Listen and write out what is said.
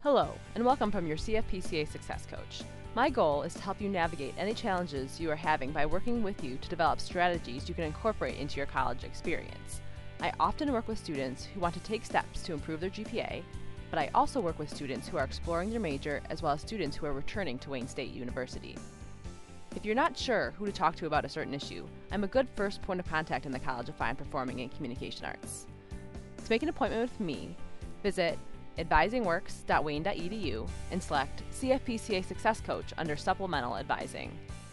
Hello, and welcome from your CFPCA Success Coach. My goal is to help you navigate any challenges you are having by working with you to develop strategies you can incorporate into your college experience. I often work with students who want to take steps to improve their GPA, but I also work with students who are exploring their major as well as students who are returning to Wayne State University. If you're not sure who to talk to about a certain issue, I'm a good first point of contact in the College of Fine Performing and Communication Arts. To make an appointment with me, visit advisingworks.wayne.edu and select CFPCA Success Coach under Supplemental Advising.